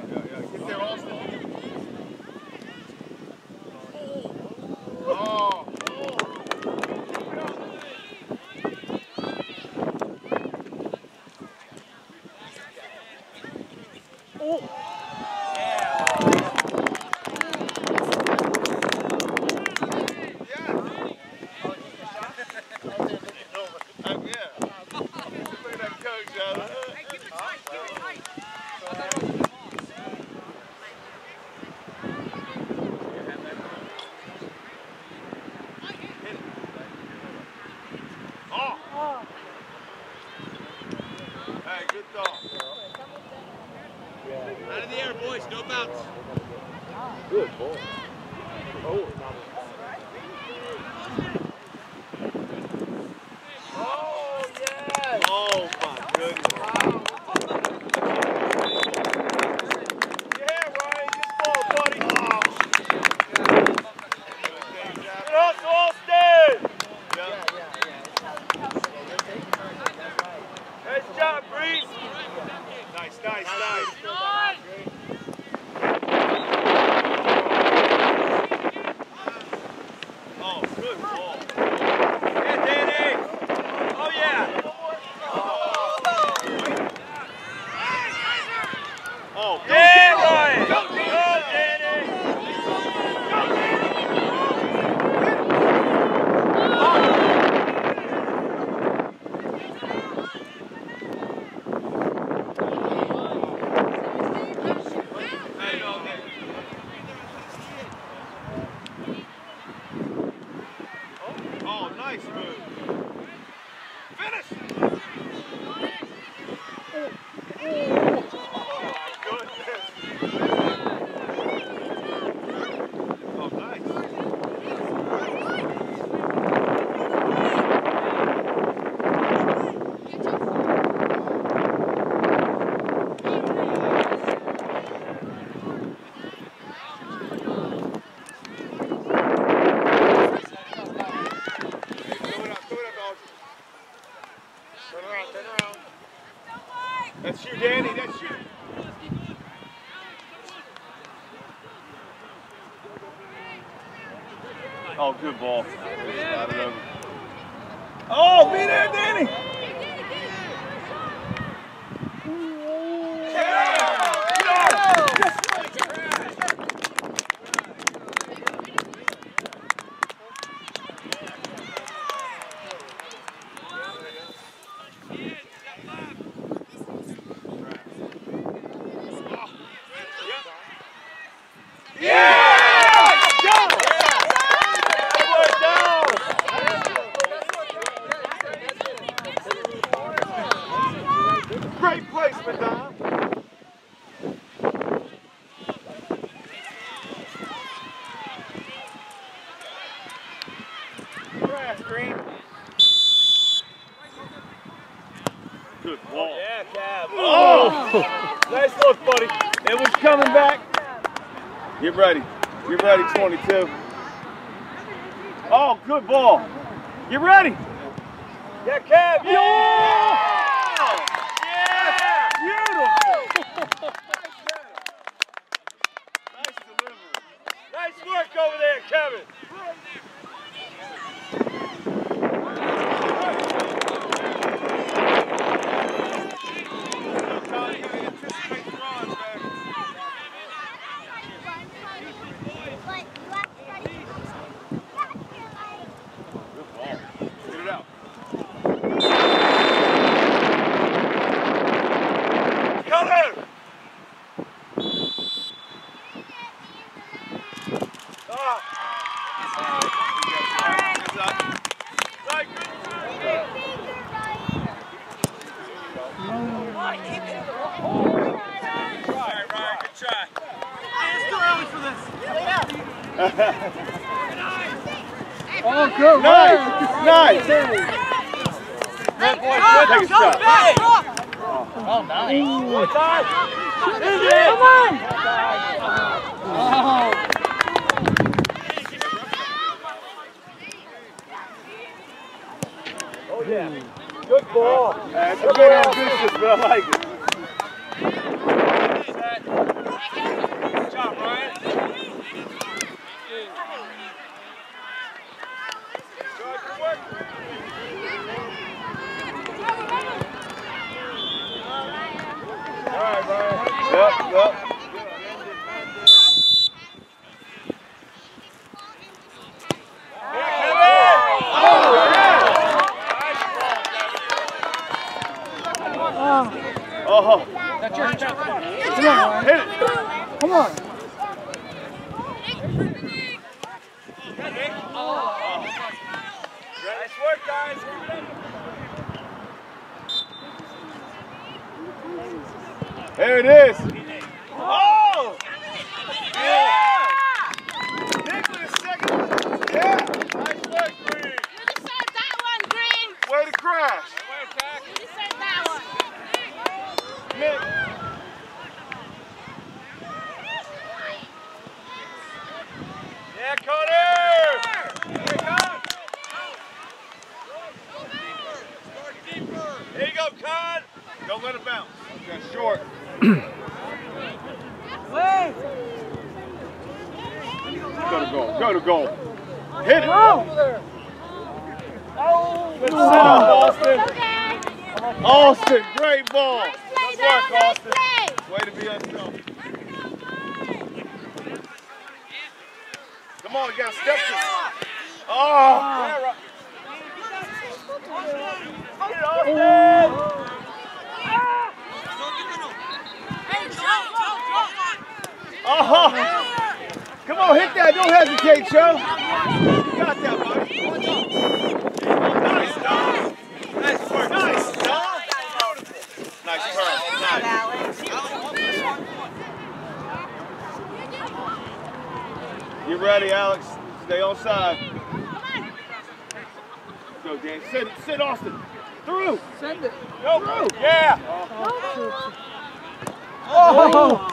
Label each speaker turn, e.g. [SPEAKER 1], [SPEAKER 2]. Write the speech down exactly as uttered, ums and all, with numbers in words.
[SPEAKER 1] Out of the air, boys. No bounce.
[SPEAKER 2] Good ball. Oh. Oh, yes. Oh, my goodness. Wow. Yeah, Ryan. Good ball, buddy. Oh. Good hustle, Austin. Yeah, yeah, yeah. Nice job, Breeze. Nice, nice, nice. Oh, good ball. Yeah, Danny. Oh, yeah. Oh, yeah, Ryan. Go, Danny. Oh, nice move. Finish! Oh, my goodness. Oh, nice. Turn around, turn around. That's you, Danny, that's you. Oh, good ball. Oh, be there, Danny. Great placement, Don. Grass, Green. Good ball. Yeah, Cab. Oh! Nice look, buddy. It was coming back. Get ready. Get ready, twenty-two. Oh, good ball. Get ready. Yeah, Cab. Yeah! Nice delivery. Nice work over there, Kevin. Get it out. Color!
[SPEAKER 3] Oh, good.
[SPEAKER 2] Nice. Nice. Good boy. Good. Take a shot.
[SPEAKER 3] Oh, nice.
[SPEAKER 2] One time.
[SPEAKER 3] Come on. Oh.
[SPEAKER 2] Oh, yeah. Good ball. That's a good ambitious, but I like it.
[SPEAKER 3] Come on.
[SPEAKER 2] Nice work, guys. There it is. Oh! Yeah! Nicholas, second. Yeah! Nice work, Green.
[SPEAKER 4] You deserve that one, Green.
[SPEAKER 2] Way to crash.
[SPEAKER 4] You deserve that one.
[SPEAKER 2] Nick. Yeah, Connor! Here you go, Con. Don't let it bounce. Okay, short. Go to goal. Go to goal. Hit it.
[SPEAKER 3] Oh.
[SPEAKER 2] Good setup, Austin.
[SPEAKER 4] Okay.
[SPEAKER 2] Austin, great ball.
[SPEAKER 4] Nice play,
[SPEAKER 2] Good work,
[SPEAKER 4] Dad,
[SPEAKER 2] Austin.
[SPEAKER 4] nice play.
[SPEAKER 2] Way to be unselfish. Come on, you gotta step to it. Oh! Yeah, right. Get it, Austin! Oh! Come on, hit that. Don't hesitate, Joe. You got that, buddy. Nice, Dom. Nice work. Nice, Dom. Nice turn. Nice. You ready, Alex? Stay on side. Go, Dan. Sit, sit, Austin. Through.
[SPEAKER 3] Send it.
[SPEAKER 2] Go, through. Yeah.
[SPEAKER 3] Oh.